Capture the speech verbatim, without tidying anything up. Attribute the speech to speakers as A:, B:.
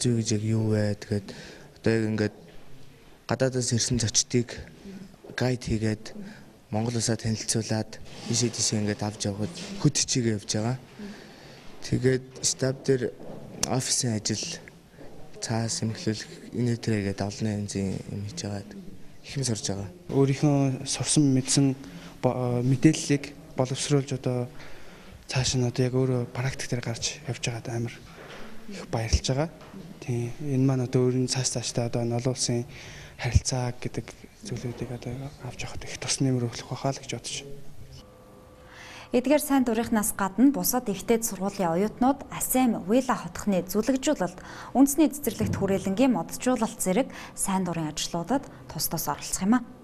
A: зүй гэж яг юу вэ? Тэгээд одоо яг ингээд гадаадаас ирсэн зочдыг гайд хийгээд Монгол улсаа танилцуулаад ийшээ тийшээ ингээд авч явхад хөт чигээ явж байгаа. Тэгээд стаб дээр офисын ажил цаас эмхлүүлэх инээдрэгээд олон янзын юм хийж байгаа. Ихэм сурж байгаа.
B: Өөрийнхөө сурсан мэдсэн мэдээллийг боловсруулж одоо цааш нь одоо яг өөрөө практик дээр гарч явж байгаад амар их баярлж байгаа. Тийм энэ маань одоо өөрийн цааш цаашдаа одоо олон улсын харилцаа гэдэг зүйлүүдийг одоо авч явахад их тус нэмэр өглөх байхаа л гэж бодож байна.
C: Эдгээр сайн дурынхнаас гадна бусад ихтэй сургуулийн оюутнууд АСЕМ Вила хотхны зүлэгжүүлэлт, үндэсний цэцэрлэгт хүрээлэнгийн моджуулалт зэрэг сайн дурын ажлуудад тус тус оролцох юм а.